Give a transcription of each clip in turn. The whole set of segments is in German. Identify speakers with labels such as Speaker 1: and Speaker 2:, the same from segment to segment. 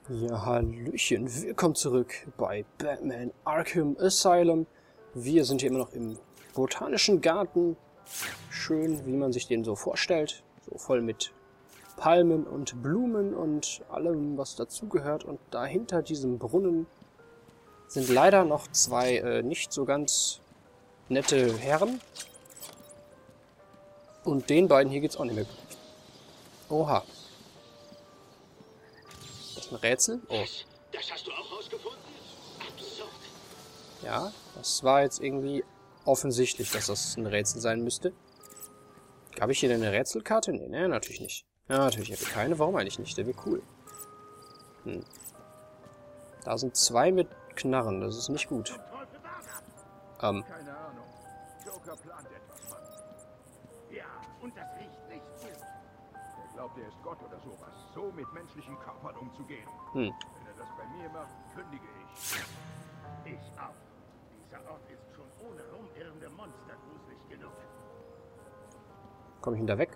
Speaker 1: Ja, hallöchen, willkommen zurück bei Batman Arkham Asylum. Wir sind hier immer noch im Botanischen Garten. Schön, wie man sich den so vorstellt. So voll mit Palmen und Blumen und allem, was dazugehört. Und dahinter diesem Brunnen sind leider noch zwei nicht so ganz nette Herren. Und den beiden hier geht's auch nicht mehr gut. Oha. Das ist ein Rätsel? Oh.
Speaker 2: Das hast du auch rausgefunden? Absurd.
Speaker 1: Ja, das war jetzt irgendwie offensichtlich, dass das ein Rätsel sein müsste. Habe ich hier denn eine Rätselkarte? Nee, ne, natürlich nicht. Ja, natürlich habe ich keine. Warum eigentlich nicht? Der wäre cool. Da sind zwei mit Knarren. Das ist nicht gut.
Speaker 2: Keine Ahnung. Joker plant etwas, Mann. Ja, und das riecht nicht gut. Er glaubt, er ist Gott oder sowas. So mit menschlichen Körpern umzugehen. Wenn er das bei mir macht, kündige ich. Ich auch. Dieser Ort ist schon ohne rumirrende Monster gruselig genug.
Speaker 1: Komme ich denn da weg?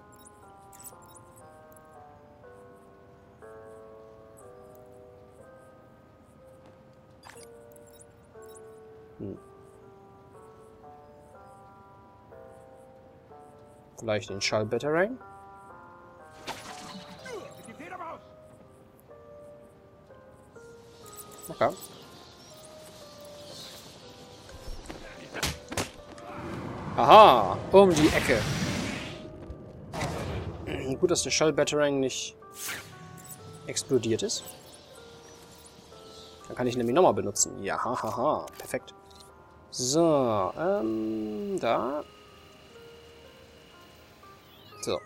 Speaker 1: Vielleicht den Schallbatterang?
Speaker 2: Die Fledermaus!
Speaker 1: Okay. Aha, um die Ecke. Gut, dass der Schallbatterang nicht explodiert ist. Dann kann ich ihn nämlich nochmal benutzen. Ja, haha, perfekt. So, da. So.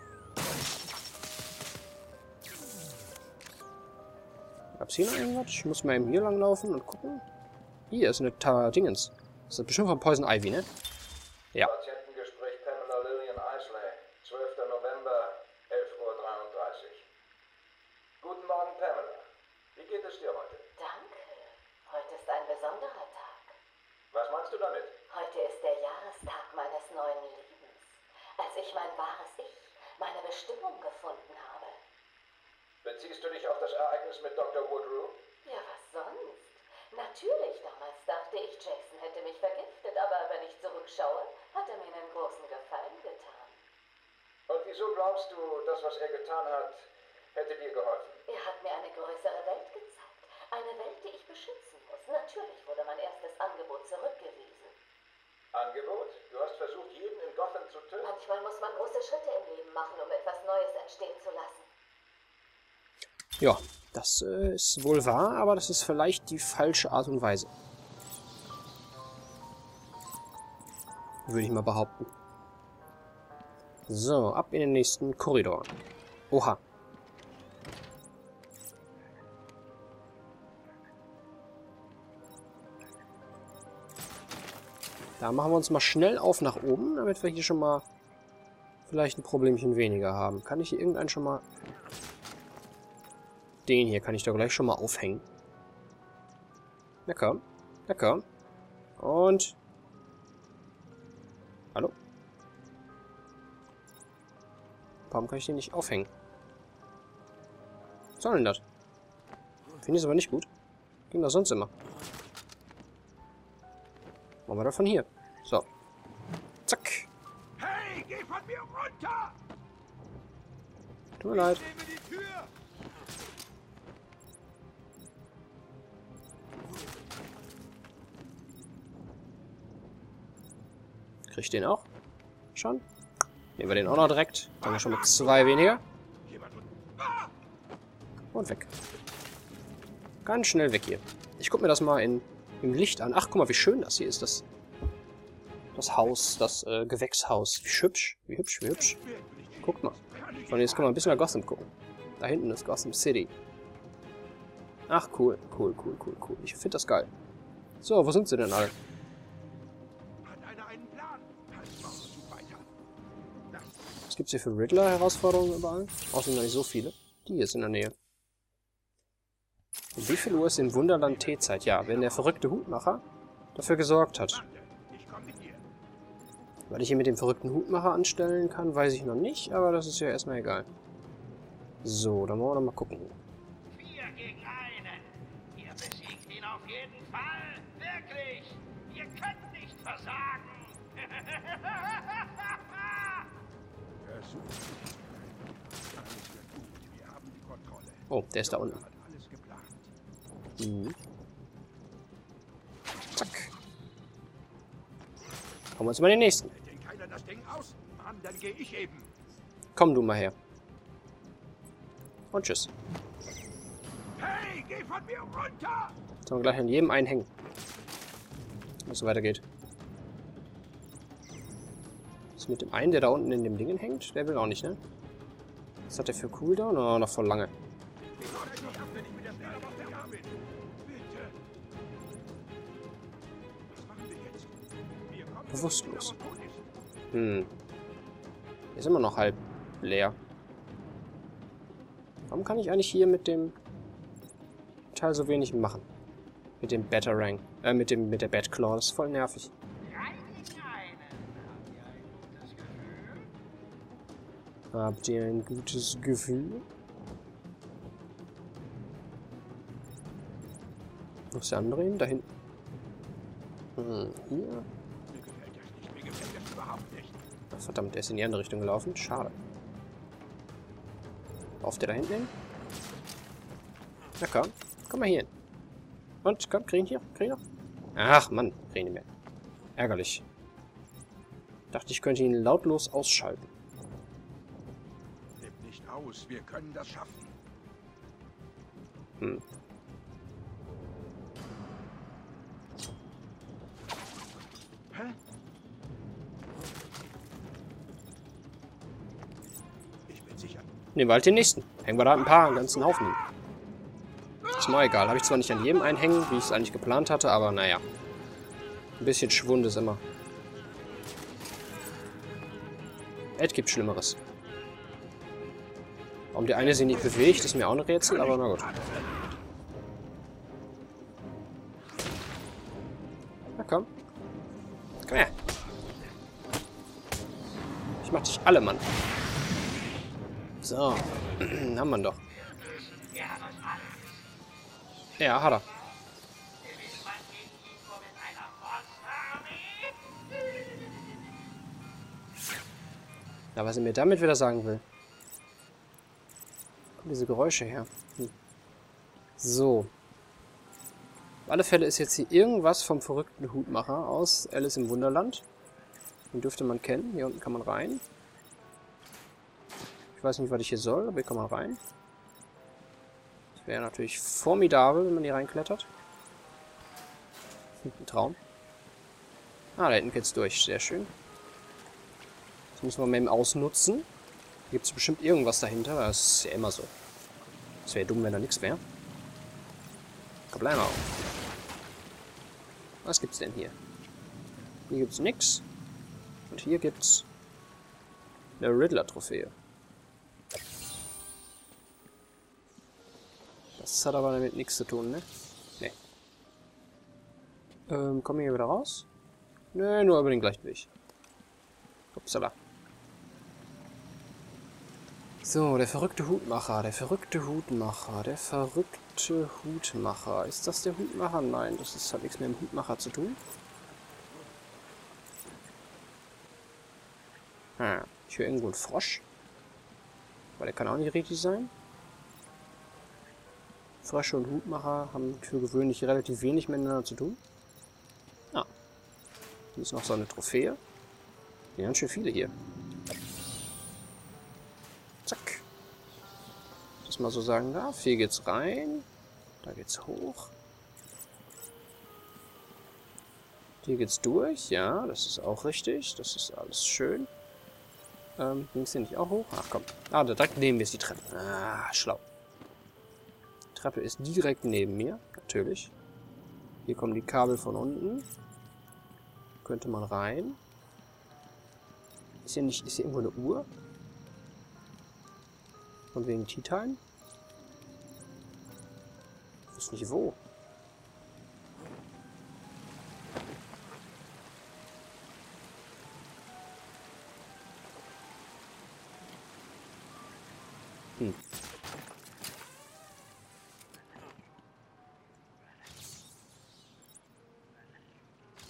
Speaker 1: Gab's hier noch irgendwas? Ich muss mal eben hier lang laufen und gucken. Hier ist eine Dingens. Das ist bestimmt von Poison Ivy, ne? Ja.
Speaker 3: Patientengespräch Pamela Lillian Isley, 12. November, 11:33 Uhr. Guten Morgen, Pamela. Wie geht es dir heute?
Speaker 4: Danke. Heute ist ein besonderer Tag.
Speaker 3: Was meinst du damit?
Speaker 4: Heute ist der Jahrestag meines neuen Lebens. Als ich mein wahres Ich, meine Bestimmung gefunden habe.
Speaker 3: Beziehst du dich auf das Ereignis mit Dr. Woodrue?
Speaker 4: Ja, was sonst? Natürlich, damals dachte ich, Jason hätte mich vergiftet, aber wenn ich zurückschaue, hat er mir einen großen Gefallen getan.
Speaker 3: Und wieso glaubst du, das, was er getan hat, hätte dir geholfen?
Speaker 4: Er hat mir eine größere Welt gezeigt. Eine Welt, die ich beschützen muss. Natürlich wurde mein erstes Angebot zurückgewiesen.
Speaker 3: Angebot? Du hast versucht, jeden in Gotham zu töten?
Speaker 4: Manchmal muss man große Schritte im Leben machen, um etwas Neues entstehen zu lassen.
Speaker 1: Ja, das ist wohl wahr, aber das ist vielleicht die falsche Art und Weise. Würde ich mal behaupten. So, ab in den nächsten Korridor. Oha. Da machen wir uns mal schnell auf nach oben, damit wir hier schon mal vielleicht ein Problemchen weniger haben. Kann ich hier irgendeinen schon mal... Den hier kann ich da gleich schon mal aufhängen. Na komm. Na komm. Und... Hallo? Warum kann ich den nicht aufhängen? Was soll denn das? Finde ich es aber nicht gut. Ging das sonst immer. Machen wir das von hier. So. Zack.
Speaker 2: Hey, geh von mir runter!
Speaker 1: Tut mir leid.
Speaker 2: Ich nehme die Tür!
Speaker 1: Krieg ich den auch? Schon? Nehmen wir den auch noch direkt. Dann haben wir schon mit 2 weniger. Und weg. Ganz schnell weg hier. Ich guck mir das mal im Licht an. Ach, guck mal, wie schön das hier ist. Das Haus, das Gewächshaus. Wie hübsch, wie hübsch, wie hübsch. Guckt mal. Von jetzt können wir ein bisschen nach Gotham gucken. Da hinten ist Gotham City. Ach, cool, cool, cool, cool, cool. Ich finde das geil. So, wo sind sie denn alle?
Speaker 2: Hat einer einen Plan? Halt mal und weiter.
Speaker 1: Was gibt's hier für Riddler-Herausforderungen überall? Außerdem noch nicht so viele. Die hier ist in der Nähe. Um wie viel Uhr ist im Wunderland Teezeit? Ja, wenn der verrückte Hutmacher dafür gesorgt hat.
Speaker 2: Ich komme mit dir.
Speaker 1: Was ich hier mit dem verrückten Hutmacher anstellen kann, weiß ich noch nicht, aber das ist ja erstmal egal. So, dann wollen wir noch mal gucken.
Speaker 2: 4 gegen
Speaker 5: keinen. Ihr besiegt ihn auf jeden Fall. Wirklich. Ihr könnt nicht versagen.
Speaker 2: Versuch. Alles wird gut. Wir haben die Kontrolle.
Speaker 1: Oh, der ist da unten.
Speaker 2: Hat alles geplant.
Speaker 1: Mhm. Zack. Kommen wir uns mal den nächsten.
Speaker 2: Hält denn keiner das Ding aus? Mann, dann gehe ich eben.
Speaker 1: Komm du mal her. Und tschüss.
Speaker 2: Hey, geh von mir runter!
Speaker 1: Sollen wir gleich an jedem einen hängen. Wenn es so weitergeht. Was mit dem einen, der da unten in dem Dingen hängt? Der will auch nicht, ne? Was hat der für Cooldown? Oh, noch voll lange.
Speaker 2: Ich mach dich nicht ab, wenn ich mit der Stelle auf der Jahr bin. Bitte. Was machen wir jetzt? Wir kommen
Speaker 1: Bewusstlos.
Speaker 2: wenn er tot ist.
Speaker 1: Hm. Ist immer noch halb leer. Warum kann ich eigentlich hier mit dem Teil so wenig machen? Mit dem Batarang. Mit der Batclaw. Das ist voll nervig. Habt ihr ein gutes Gefühl? Wo ist der andere hin? Da hinten. Hm, hier.
Speaker 2: Mir gefällt das nicht. Mir gefällt das überhaupt nicht.
Speaker 1: Ach, verdammt, der ist in die andere Richtung gelaufen. Schade. Auf der da hinten hin? Na komm. Komm mal hier hin. Und, komm, krieg ihn hier. Krieg ihn noch. Ach, Mann. Krieg ihn nicht mehr. Ärgerlich. Dachte, ich könnte ihn lautlos ausschalten.
Speaker 2: Flippt nicht aus. Wir können das schaffen.
Speaker 1: Hm.
Speaker 2: Hä? Ich bin sicher.
Speaker 1: Nehmen wir halt den nächsten. Hängen wir da ein paar, einen ganzen Haufen hin. Ist mir egal. Habe ich zwar nicht an jedem einen hängen, wie ich es eigentlich geplant hatte, aber naja. Ein bisschen Schwund ist immer. Es gibt Schlimmeres. Warum der eine sich nicht bewegt, ist mir auch ein Rätsel, aber na gut. Na komm. Komm her. Ich mach dich alle, Mann. So. Haben wir ihn doch. Ja, hat er. Ja, was er mir damit wieder sagen will. Kommen diese Geräusche her. Hm. So. Auf alle Fälle ist jetzt hier irgendwas vom verrückten Hutmacher aus Alice im Wunderland. Den dürfte man kennen. Hier unten kann man rein. Ich weiß nicht, was ich hier soll, aber hier kann man rein. Das wäre natürlich formidabel, wenn man hier reinklettert. Ein Traum. Ah, da hinten geht's durch. Sehr schön. Das müssen wir mal eben ausnutzen. Hier gibt es bestimmt irgendwas dahinter. Das ist ja immer so. Das wäre dumm, wenn da nichts wäre. Problemo. Was gibt's denn hier? Hier gibt's nix. Und hier gibt's eine Riddler-Trophäe. Das hat aber damit nichts zu tun, ne? Ne. Kommen wir hier wieder raus? Ne, nur über den gleichen Weg. Upsala. So, der verrückte Hutmacher, der verrückte Hutmacher, der verrückte Hutmacher. Ist das der Hutmacher? Nein, das hat nichts mit dem Hutmacher zu tun. Ah, ich höre irgendwo einen Frosch. Aber der kann auch nicht richtig sein. Frösche und Hutmacher haben für gewöhnlich relativ wenig miteinander zu tun. Ah. Hier ist noch so eine Trophäe. Ja, ganz schön viele hier. Zack. Das mal so sagen darf. Hier geht's rein. Da geht's hoch. Hier geht's durch. Ja, das ist auch richtig. Das ist alles schön. Ging's hier nicht auch hoch? Ach komm. Ah, da direkt neben mir ist die Treppe. Ah, schlau. Die Treppe ist direkt neben mir. Natürlich. Hier kommen die Kabel von unten. Könnte man rein. Ist hier irgendwo eine Uhr? Und wegen Tea Time? Ich weiß nicht wo.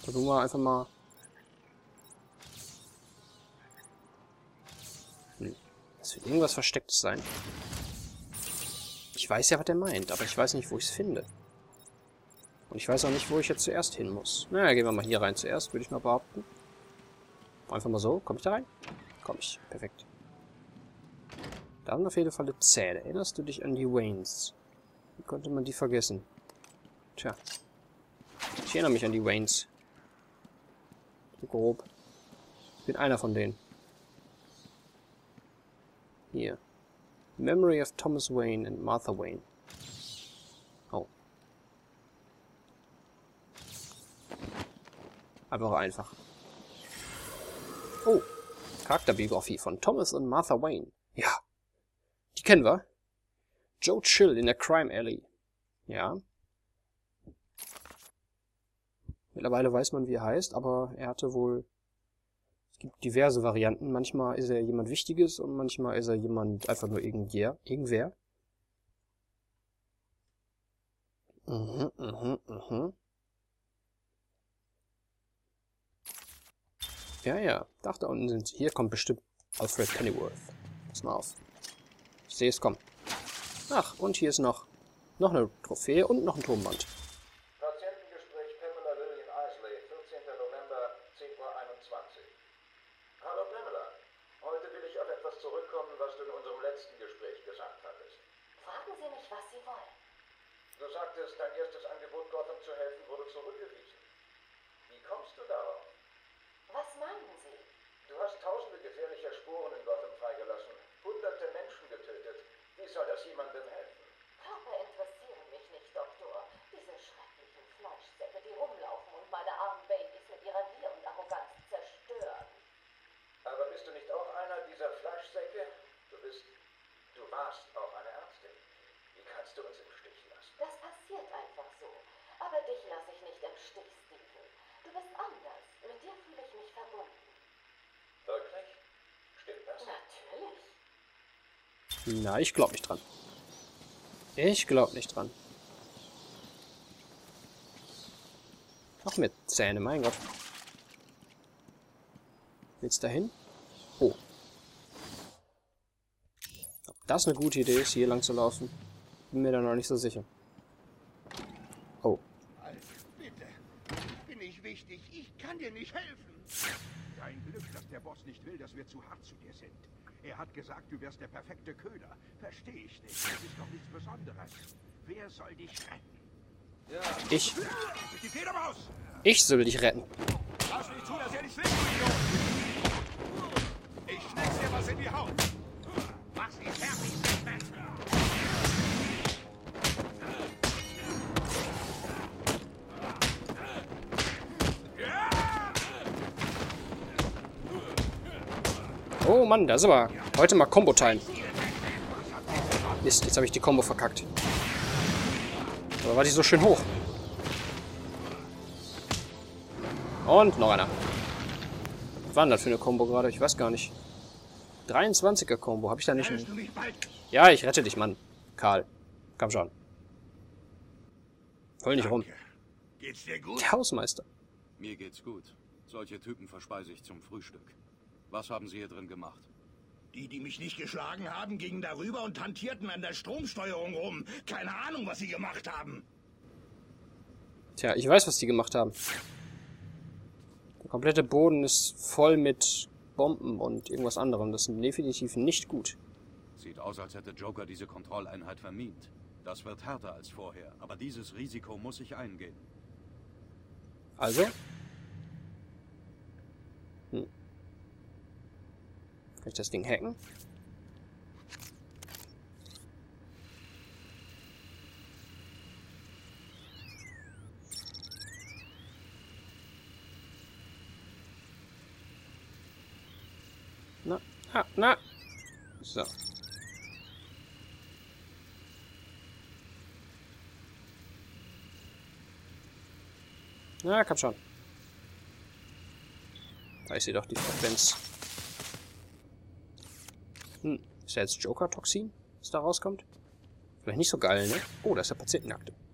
Speaker 1: Versuchen wir einfach mal... Es wird irgendwas Verstecktes sein. Ich weiß ja, was er meint, aber ich weiß nicht, wo ich es finde. Und ich weiß auch nicht, wo ich jetzt zuerst hin muss. Naja, gehen wir mal hier rein zuerst, würde ich mal behaupten. Einfach mal so. Komme ich da rein? Komm ich. Perfekt. Da sind auf jeden Fall Zähne. Erinnerst du dich an die Waynes? Wie konnte man die vergessen? Tja. Ich erinnere mich an die Waynes. So grob. Ich bin einer von denen. Hier. Memory of Thomas Wayne and Martha Wayne. Oh. Einfach. Oh. Charakterbiografie von Thomas und Martha Wayne. Ja. Die kennen wir. Joe Chill in der Crime Alley. Ja. Mittlerweile weiß man, wie er heißt, aber er hatte wohl... Es gibt diverse Varianten. Manchmal ist er jemand Wichtiges und manchmal ist er jemand einfach nur irgendwer. Ja. Ach, da unten sind sie. Hier kommt bestimmt Alfred Pennyworth. Pass mal auf. Ich sehe es kommen. Ach, und hier ist noch eine Trophäe und noch ein Tonband.
Speaker 3: Patientengespräch Pamela Lillian Isley, 14. November, 10:21 Uhr. Hallo Pamela. Heute will ich auf etwas zurückkommen, was du in unserem letzten Gespräch gesagt hattest.
Speaker 4: Fragen Sie mich, was Sie wollen.
Speaker 3: Du sagtest, dein erstes Angebot, Gotham zu helfen, wurde zurückgewiesen. Wie kommst du darauf?
Speaker 4: Was meinen Sie?
Speaker 3: Du hast tausende gefährlicher Spuren in Gotham freigelassen, hunderte Menschen getötet. Wie soll das jemandem helfen?
Speaker 4: Körper interessieren mich nicht, Doktor. Diese schrecklichen Fleischsäcke, die rumlaufen und meine armen Babys mit ihrer Gier und Arroganz zerstören.
Speaker 3: Aber bist du nicht auch einer dieser Fleischsäcke? Du warst auch eine Ärztin. Wie kannst du uns im Stich lassen?
Speaker 4: Das passiert einfach so. Aber dich lasse ich nicht im Stich, Stephen. Du bist anders. Mit dir fühle ich mich verbunden.
Speaker 3: Wirklich? Stimmt das?
Speaker 4: Natürlich.
Speaker 1: Na, ich glaube nicht dran. Ich glaube nicht dran. Noch mit Zähne, mein Gott. Jetzt dahin? Oh. Ob das eine gute Idee ist, hier lang zu laufen? Bin mir da noch nicht so sicher. Oh.
Speaker 2: Bitte. Bin ich wichtig? Ich kann dir nicht helfen. Dein Glück, dass der Boss nicht will, dass wir zu hart zu dir sind. Er hat gesagt, du wärst der perfekte Köder. Verstehe ich nicht. Das ist doch nichts Besonderes. Wer soll dich retten?
Speaker 1: Ich.
Speaker 2: Die Fledermaus!
Speaker 1: Ich soll dich retten.
Speaker 2: Lass nicht zu, dass er dich schlägt, du Idiot! Ich schneck's dir was in die Haut! Mach sie fertig, Batman!
Speaker 1: Oh Mann, das ist aber heute mal Combo-Time. Mist, jetzt habe ich die Combo verkackt. Aber war die so schön hoch. Und noch einer. Was war denn das für eine Combo gerade? Ich weiß gar nicht. 23er Combo. Habe ich da nicht einen... Ja, ich rette dich, Mann. Karl. Komm schon. Heul nicht rum.
Speaker 2: Geht's dir gut?
Speaker 1: Der Hausmeister.
Speaker 6: Mir geht's gut. Solche Typen verspeise ich zum Frühstück. Was haben Sie hier drin gemacht?
Speaker 7: Die mich nicht geschlagen haben, gingen darüber und hantierten an der Stromsteuerung rum. Keine Ahnung, was sie gemacht haben.
Speaker 1: Tja, ich weiß, was die gemacht haben. Der komplette Boden ist voll mit Bomben und irgendwas anderem. Das ist definitiv nicht gut.
Speaker 6: Sieht aus, als hätte Joker diese Kontrolleinheit vermint. Das wird härter als vorher, aber dieses Risiko muss ich eingehen.
Speaker 1: Also? Kann ich das Ding hacken? Na. So. Na, komm schon. Da ist sie doch, die Frequenz. Ist ja jetzt Joker-Toxin, das da rauskommt? Vielleicht nicht so geil, ne? Oh, da ist der Patientenakte.